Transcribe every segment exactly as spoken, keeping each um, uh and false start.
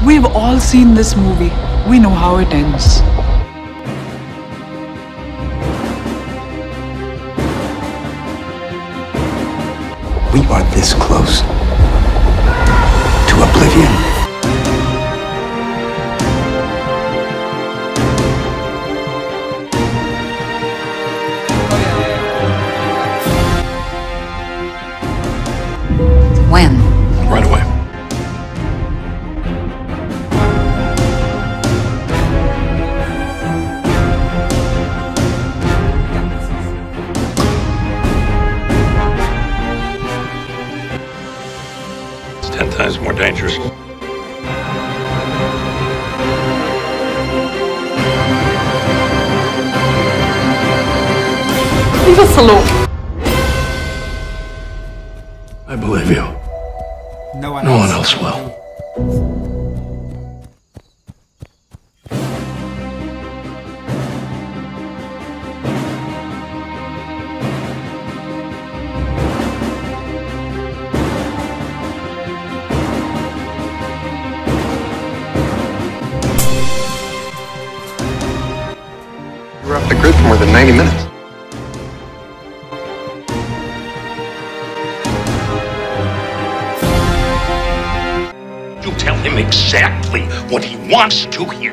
We've all seen this movie. We know how it ends. We are this close to oblivion. When? Right away. It's ten times more dangerous. Leave us alone. I believe you. No one, No else. one else will. You were off the grid for more than ninety minutes. You tell him exactly what he wants to hear.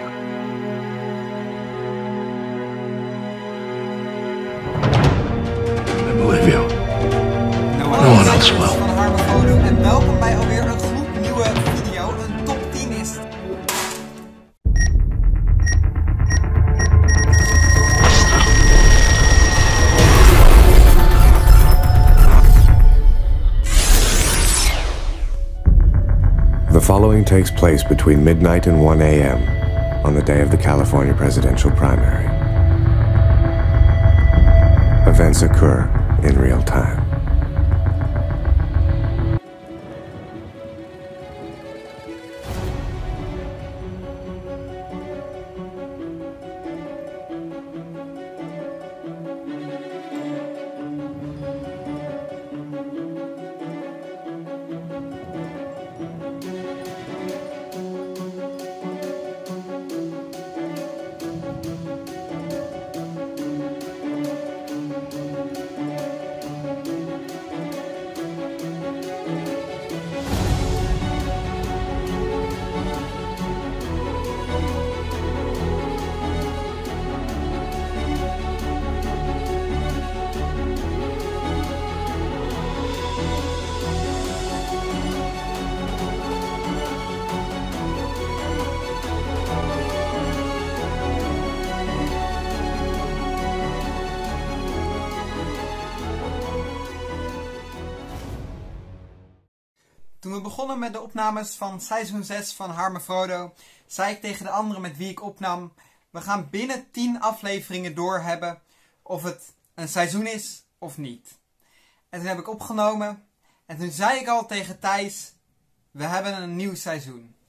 I believe you. No No one else will. Van Harme Foto en welkom bij alweer een gloednieuwe video, een top tien is het. The following takes place between midnight and one A M on the day of the California presidential primary. Events occur in real time. Toen we begonnen met de opnames van seizoen zes van Harme Frodo, zei ik tegen de anderen met wie ik opnam, we gaan binnen tien afleveringen doorhebben of het een seizoen is of niet. En toen heb ik opgenomen en toen zei ik al tegen Thijs, we hebben een nieuw seizoen.